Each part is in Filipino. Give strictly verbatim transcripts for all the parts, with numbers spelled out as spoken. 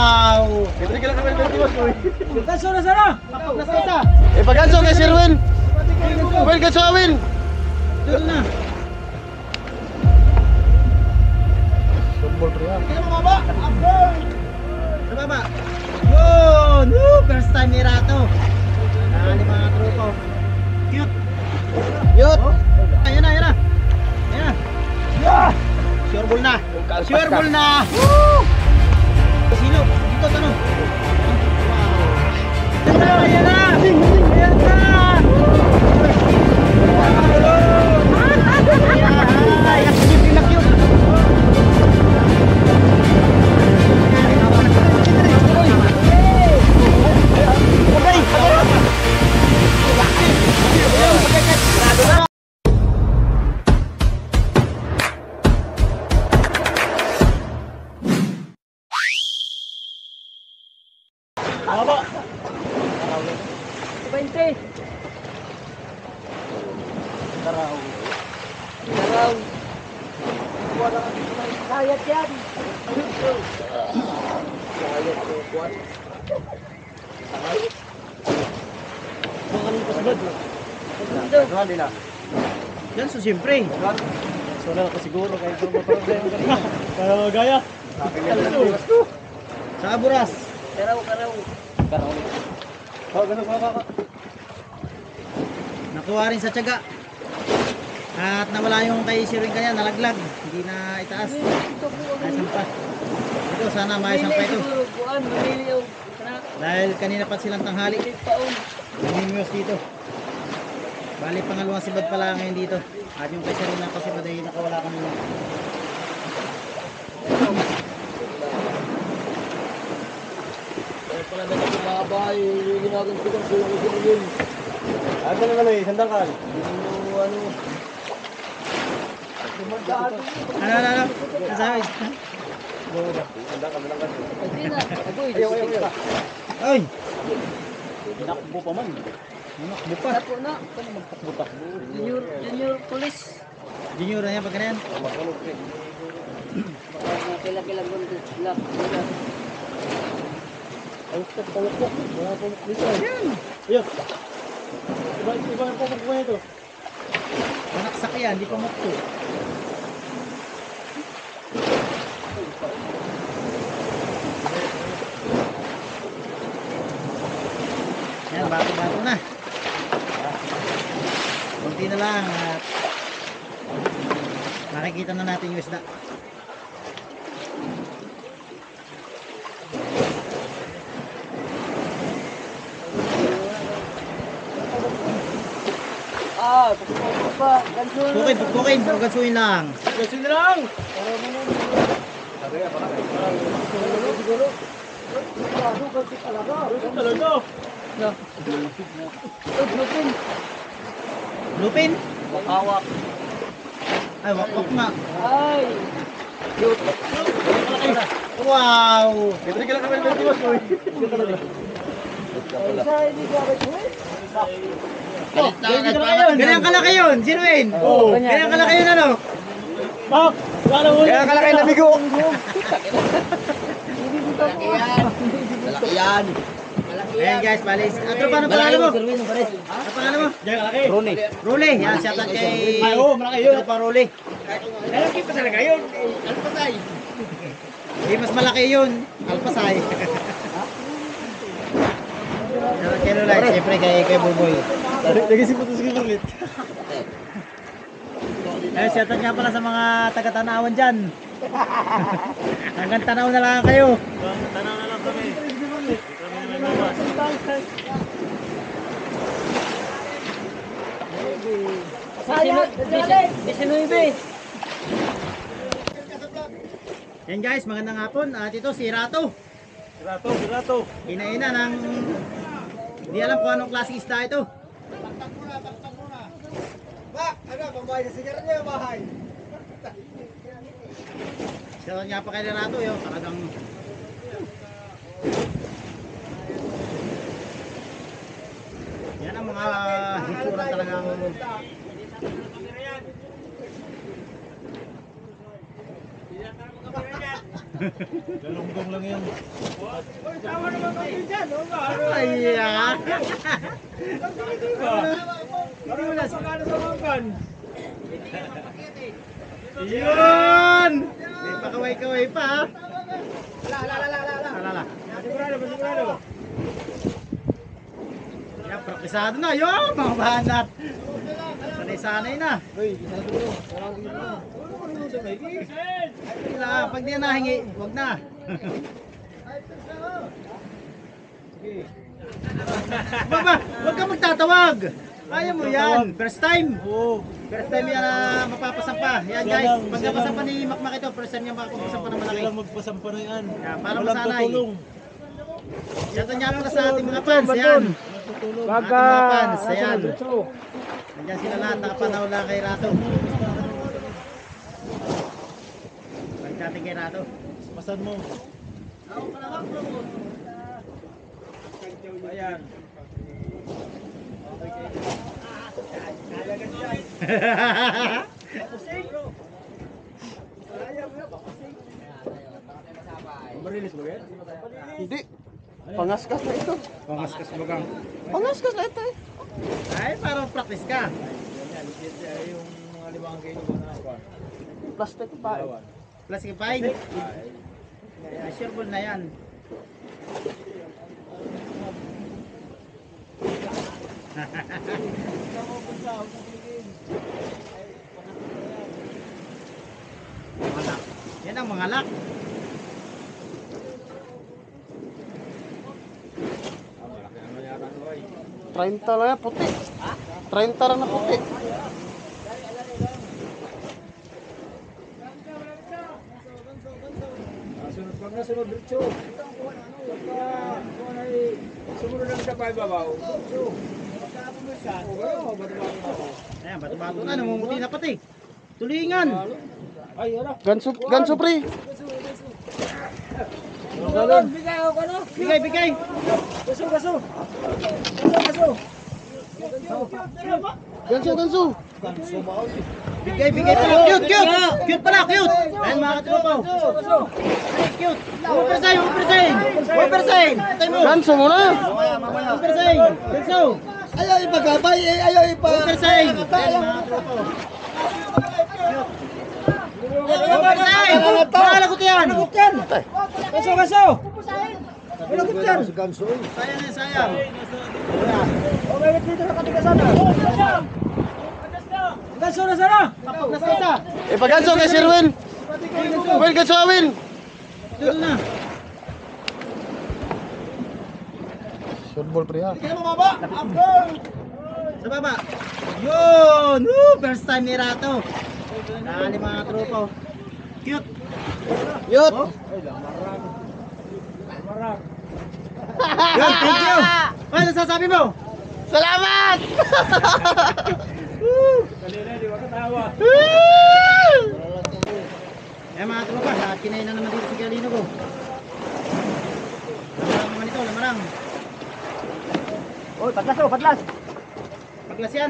Wow! Ito ka lang kami ng tiwas mo. Ganso na sana! Tapos na kita! Eh, pag-ganso kay Sir Will. Will, ganso Will. Doon na! Football pre. Kaya mo baba! Abdol! Sa baba! Yun! Woo! First time ni Rato! Nakali mga tropa. Cute! Yut. Ayan na, ayan na! Ayan na! Sure ball na! Sure ball na! Woo! Sino? Dito, tanong! Wow! Ayan na! Ayan na! Baba. twenty. Taraw. Dalaw. Wala kang sayat yan. Sayat ko kuat. Baka nang pasbad. Pasbad din na. Yan, so siyempre. So na ako siguro kay ito ba problema kanina. Para magaya. Sa Buras. Karaw, karaw. Karaw. Oh, ganun ka ka. Nakuha rin sa tiyaga. At nawala yung kay Siring kanya, nalaglag. Hindi na itaas. Naisampa. Ito, sana maisampa ito. Dahil kanina pa silang tanghali. Namimios dito. Bali, pangalawang sibad pala ngayon dito. At yung kay Siring na pasibad ay nakawala kanina. Pala na ng babay, ginagawin ko kung sino ko yun. Ano na naman eh, sandangkal. Ano, ano. Ano, ano, ano? Nasabi? Sandangkal, sandangkal. Ayaw, ayaw, ayaw. Ay! Nakbo pa man. Nakbo pa. Tapo na. Magtakbo-takbo. Junior, junior police. Junior na yan pag ganyan. Makulog eh. Kailang-kailang gundo. Lap. Ay, stop, pamukpok. Mga pamukpok dito. Ayan. Ayan. Iba, iba ang pamukpok na ito. Manaksak yan, di pa mukto. Yan, bato-bato na. Kunti na lang at makikita na natin yung isda. Ah, pagkakot pa. Gansun. Pukin, pukin, pagkatsuin lang. Gasin na lang! Sabi nga, parang Siguro, siguro. Siguro, kasi talaga. Ito talaga. No. Ug, lupin. Lupin? Hawak. Ay, wakwak nga. Ay. Cute. Wow! Ito ka lang kami ng tiwas mo. Isa, hindi ka rin mo eh. Ganyan kalaki yun, Sir Wayne. Oo. Ganyan kalaki yun ano? Bak! Wala mo. Kaya kalaki na bigo. Malaki yan. Malaki yan. Ayan guys, balis. At ano paano pangalan mo? Ano pangalan mo? Diyan kalaki. Rone. Role, yan, shout out kay... Ay, oo, malaki yun. Ito pa Role. Malaki pa talaga yun. Alpasay. Eh, mas malaki yun. Alpasay. Kay Role, siyempre kay, kay Buboy. Lagi si Putos ko ulit. Eh, shout out nga pala sa mga taga-Tanawan dyan. Hanggang tanaw na lang kayo. Tanaw na lang kami. Kami na may mamas. Sayang. Disinuibe. Yan guys, magandang hapon. At ito si Rato. Sirato, sirato. Ina-ina ng... Hindi alam kung anong klaseng isda ito. Bak! Ano? Pambahay na sigaran niya bahay. Shout out nga pa kay Rato yun. Talagang... Yan ang mga hikuran talagang... Galunggong lang yan. Ay, ah. Parang wala sa kano sa mangkan. Yun! May pakaway-kaway pa ha. La, la, la, la, la, la. Alala. Sigurado, sigurado. Yan, praktisado na. Yun, mga banat. Sanay-sanay na. Uy, isa dito. Parang dito. Ano sa may? Wala, pag di na nahingi, wag na. Sige. Baba, wag ka magtatawag. Ayaw mo yan. First time. Oo. First time yan na mapapasampa. Yan Siya guys, lang, pag siya napasampa lang. ni Makmak ito, first time niya makapasampa ng malaki. Sila magpasampa na yan. Yan, para Walang masanay. tutulong. Yan niya lang sa ating mga fans. Yan. Walang tutulong. Ating mga fans. Ayan. Diretso. Nandiyan sila lahat, nakapanaw lang kay Rato. Pagdating kay Rato. Pasan mo. Ayan. Marilis mo yan? Hindi. Pangaskas na ito. Pangaskas bagang. Pangaskas na ito eh. Ay, parang practice ka. Yan, yan yung mga limang kayo na ako. Plastic pa eh. Plastic fine. Ay, sure ball na yan. Mga lock. Yan ang mga lock. treinta lang yan, puti. treinta lang na puti. Sunod pag nasunod diretso. Kung ay sumunod lang sa babaw. Diretso. Oo, bato-bato ako. Ayan, bato-bato na. Namumuti na pati. Tulingan. Ay, ano? Ganso, ganso pre. Galon, bigay ako ano? Bigay, bigay. Gaso, gaso. Gaso, gaso. Ganso, ganso. Bigay, bigay pala. Cute, cute. Cute pala, cute. Ayan mga katropaw. Ay, cute. Oversign, oversign. Oversign. Tay mo. Ganso mo na. Oversign. Ganso. Ayaw ipagabay eh, ayaw ipa. Oversign. Ayan mga katropaw. Oversign. Makalagot yan. Gaso, gaso. Sayang yan, sayang. Okay, dito sa katigasan. Gaso na sana. Tapak na sa isa. Ipaganso kay Sir Will. Will, ganso Will. Dito na. Short ball pre ha. Sa baba. Yun. Woo, first time ni Rato. Dali mga tropa. Cute. Yut. Oh. Yun, thank you. Ano sasabi mo? Salamat. Kanina, di ba katawa? Eh mga tropa, lahat kinain na naman dito si Galino ko. Lamarang naman ito, lamarang. Oy, patlas oh, patlas. Paglas yan.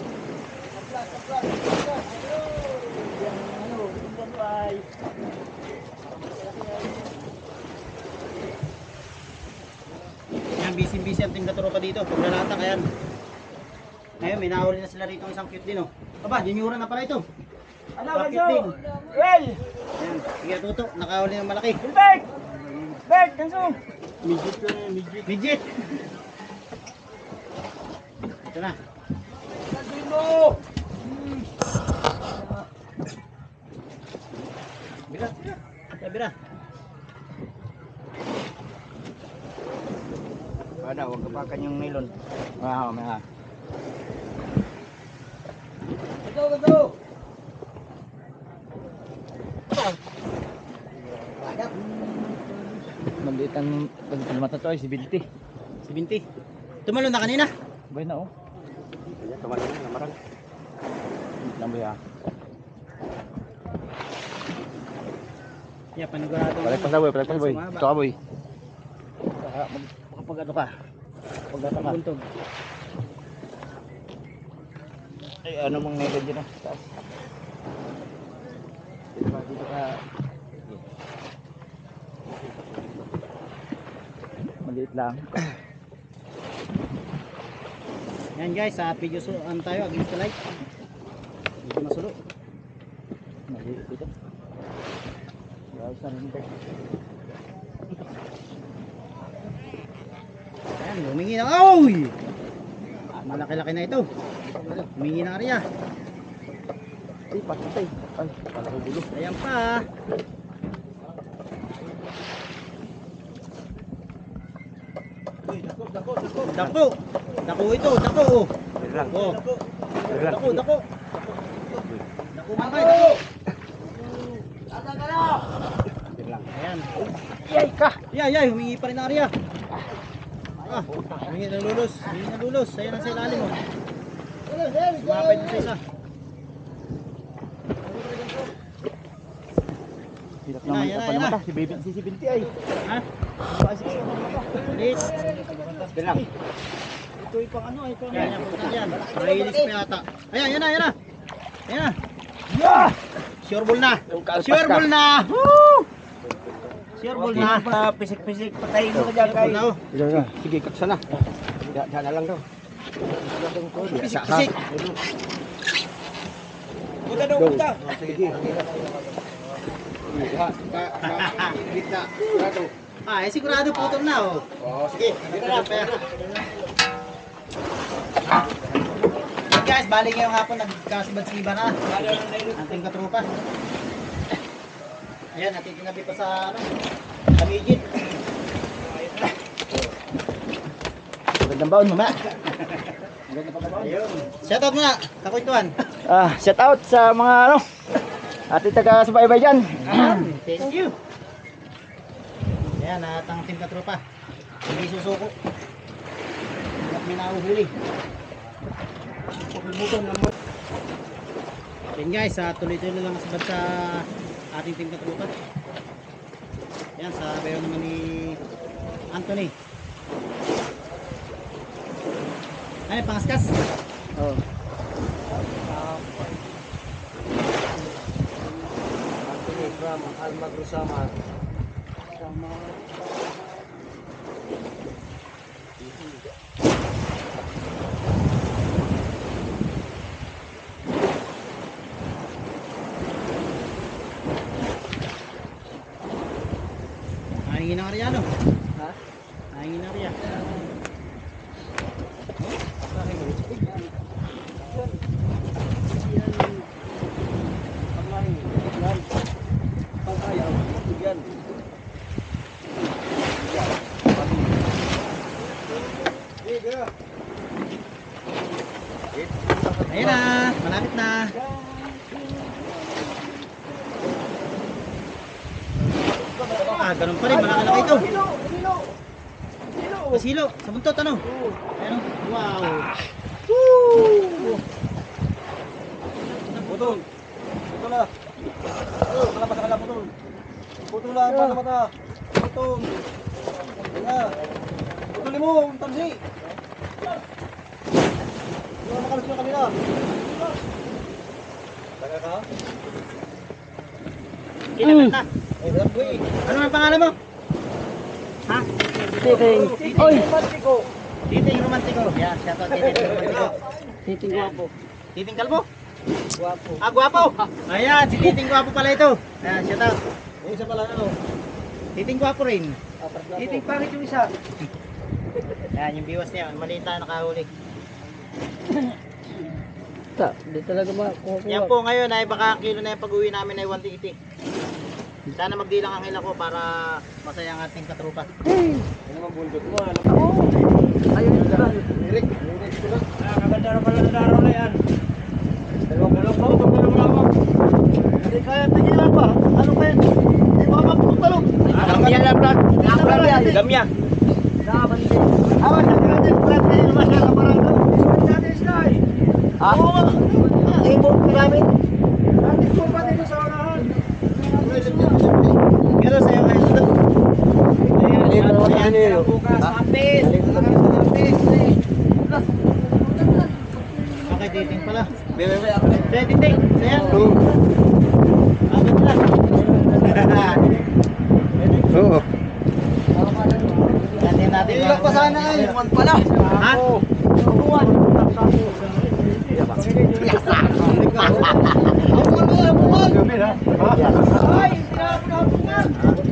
Yan, busy-busy ang team na tropa dito. Paglalata ka yan. Ngayon, may nahuli na sila rito isang cute din oh. Aba, juniora na pala ito. Ano, Bakit gaso? din? Well, Yan, sige tuto, nakahuli ng malaki. Bert! Bert, gaso! Midget ko na, midget. Midget! Ito na. Gasoin mo! Bira, bira. Bira, bira. Ada, huwag kapakan yung nylon. Ah, may ha. Gaso, gaso! Maliit ang mata to ay si Binti. Si Binti. Tumalo na kanina. Bay na oh. Tumalon na namarang. Lamboy ha. Yeah, panigurado. Balik pa sa boy, balik pa sa boy. Sumaba. Ito ka boy. Kapag ano ka. Pag ano ka. Buntog. Ay, ano mong nylon dyan ah. Taas. Dito ka, dito ka. Maliit lang. Yan guys, sa video so, ano tayo, against the light. Dito masulo. Maliit ito. Guys, ano nito? Ayan, humingi na. Oy! Malaki-laki na ito. Humingi na area. Ay, patay. Ay, pala ko gulo. Ayan pa. Dako. Dako ito, dako. Dito lang. Oh. Dito lang. Dako, dako. Dako man kayo, dako. Dito lang. Ayan. Yay ka! Yay, yay, humingi pa rin ang area. Ah, humingi ng lulos. Humingi ng lulos. Ayan ang sa ilalim mo. Sumapay din sa isa. Hirap Yan na, naman yan na, pa yan na. mata. Si Baby, si si Binti ay. Ha? Bilis. Dito lang. Ito ay pang ano, ay pang yan, punta yan. Release pa yata. Ayan, yan na, yan na. Ayan na. Yeah! Sure ball na. Yung kalpas Sure ka. ball na. Woo! Sure ball na. Pa pisik-pisik patayin mo ka dyan Sure ball kay. na. oh. Dito na. Sige, kaksa na. Diyan diyan na lang daw. Pisik-pisik. Punta daw, punta. Sige. Ah, eh, sigurado putol na oh. Oh, sige. Dito na, pera. Guys, bali ngayong hapon nagkasibad-siba na. Anting katropa. Ayan, natin tinabi pa sa ano, kamigit. Magandang baon mo, ma. Ayun. Shoutout muna, kakwentuhan. Ah, shout out sa mga ano, ating taga-subaybay dyan. Thank you. Ayan, at ang team katropa. Hindi susuko. At may nahuhuli. Yan guys, uh, tuloy-tuloy lang sabad sa ating team katropa. Yan, sa bayo naman ni Anthony. Ay, pangaskas. Oh. Anthony from Almagro Samar. Nahingin ang Ariano. Ha? Nahingin ang Ariya. Ayan na, malapit na. Ah, ganun pa rin, malaki-laki ito. Masilo, sa buntot ano? Ayan, wow. Woo! Putol. Putol na. Putol. Kalabas ka lang, putol. Putol na, para mata. Putol. Yan na. Putulin mo, ang tansi. Hindi mo makalas yung kanila. Taga ka? Kinagat na. Ay, wala po eh. Ano ang pangalan mo? Ha? Titing. Oy! Titing Romantiko. Yan, shoutout Titing Romantiko. Titing guwapo. Titing Kalbo? Guwapo. Ah, guwapo. Ayan, si Titing guwapo pala ito. Ayan, shoutout. Yung isa pala ano? Titing guwapo rin. Titing pangit yung isa. Ayan, yung biwas niya. Maliit tayo nakahuli. Ta, di talaga makukuha. Yan po ngayon ay baka ang kilo na yung pag-uwi namin ay one eighty. Sana magdilang ang hila ko para masaya ang ating katrupa. Ano naman bundok mo? Alam Ako. Ayun yung iba. Eric, Eric ko lang. Ah, kabandara pala na araw na yan. Dalawang dalawang pa, dalawang dalawang. Hindi kaya tigilan pa. Ano kaya? Hindi mo mapagpagpalog. Gamya lang, Brad. Gamya. Nakaban din. Awan, nagkatin. Brad, hindi naman siya kamarang doon. Hindi natin sky. Ah? Oo nga. Ibog namin. Natin po pa dito sa unahan. Pero sa'yo kayo ito. Dito naman tayo niyo. Bukas, hapis. Okay, dating pala. Bebe, bebe, ako. Kaya titing, saya. Agad lang. Oo. Natin natin. Ilak pa sana ay. Buwan pala. Ha? Buwan. Abuan mo, abuan. Ay, sinabunan.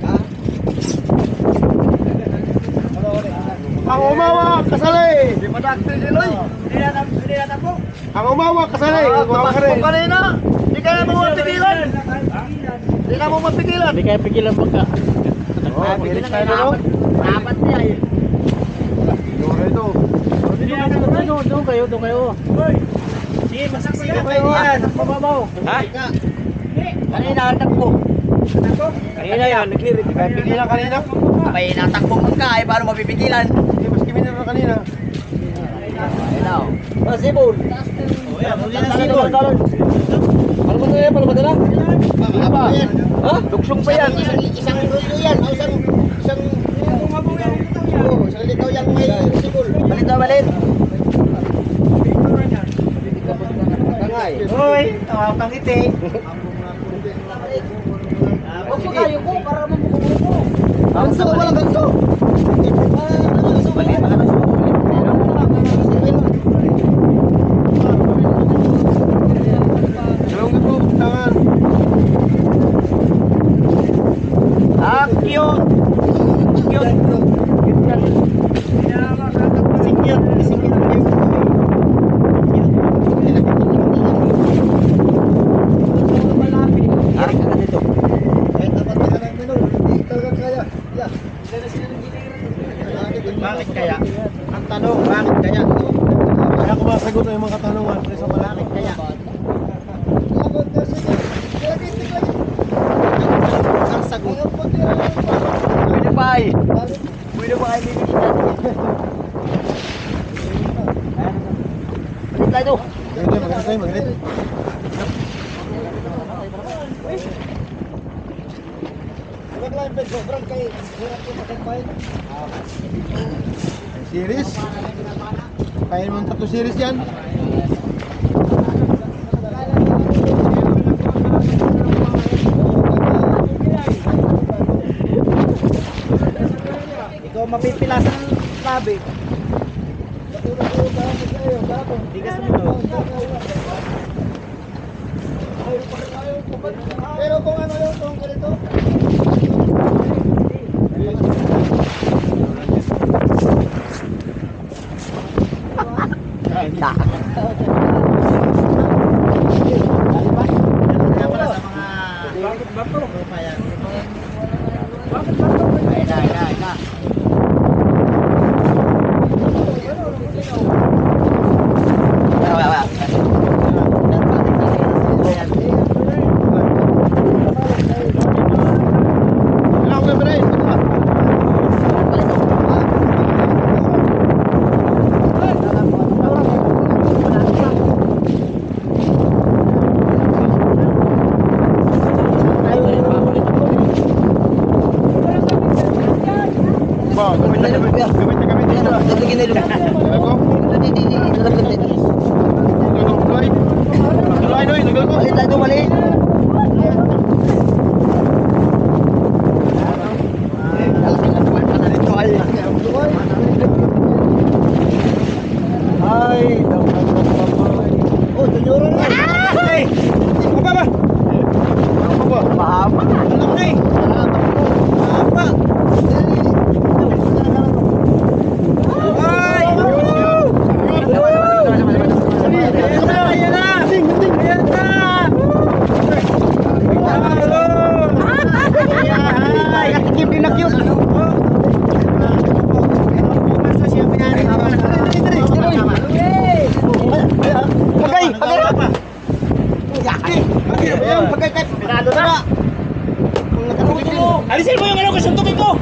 Ang umawa, kasali! Di madakti si Loy. Hindi na po. Ang umawa, kasali! Ah, Umawa ka rin! kanina. Di ka na mo mapigilan. Di na mo mapigilan. Hindi kaya pigilan pagka. Oh, magilit tayo na, no? Dapat niya eh. Dore ito. Doon, doon kayo, doon kayo. Sige, masaksikan kayo yan. Mababaw. Ha? Kanina, takbo. Kanina yan, nag-lirit. Kaya pigilan kanina. May natakbo mo ka, eh, paano mapipigilan? Hindi, mas kiminir na kanina. Ayun na, oh. Ah, sibol. Oh, yan, huli na sibol. Ano ba na yan? Paano madala? Apa? Ha? Duksong pa yan. Isang, isang rulo yan, o isang, isang, oh, isang litaw yan may sibol. Balit na balit. Tangay. Hoy, oh, pangiti. Huwag pa kayo ko para mamukuha ko. Ganso, walang ganso. Balit, baka nasa Dalawang ito, tangan. ah, cute. Cute. Cute yan. Kasi cute, kasi cute. Tarik ka na dito. Kahit tapat ka ng minul, hindi talaga kaya. Yeah. Bakit kaya? Ang tanong, bakit kaya? Kaya ko masagot ang mga katanungan. Presa pala. Bakit kaya? Abot na sige. Kaya kitik lang. Ang sagot. Ang pagkira lang. Pwede pa ay. Pwede pa ay lilitan. Balik tayo. Hindi, magalit tayo, magalit. Huwag lang yung sobrang kay hirap ko matampayin. Series? Kaya mo tatlo series yan? Ikaw mapipilasan ng labi. Hindi ka sumunod. Pero kung ano yung kung ganito, Kaya pala sa mga... Bakit ba to? Bakit ba to? Ay na, ay na, ay na. Wala, wala. Ilang ka ba rin? Ba, gamit na gamit. Gamit na gamit. Ayan, nalagyan na ilong. Nagal ko? Hindi, hindi, hindi. Nalagyan na ilong. Nagal ko, Floy. Floy, Noy, nagal ko. Mali tayo, mali. ay, dapat dapat. Oh, junior na. Ay! Apa ba? Ano ba? Mahaba. Ano na eh? Mahaba. Ay! Ayan na! Ayan na! Ayan na! Ay! Natikim din na cute! Pagay! Pagay! Yaki! Ayan! Pagay! Pinado na! Alisin mo yung ano! Kasuntukin ko!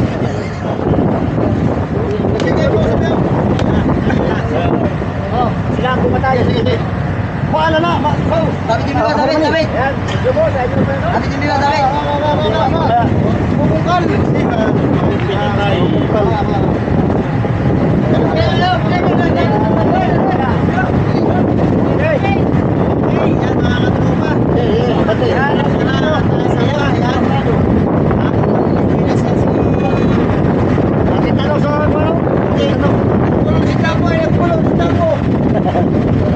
Oh, sila ang pumatay. Wala na, ma. Oh, sabi din ba, sabi, sabi. Yan. Sabi din ba, sabi. Bubungkal. Pinatay. Nakita nyo sa ano? Ito, ito mo.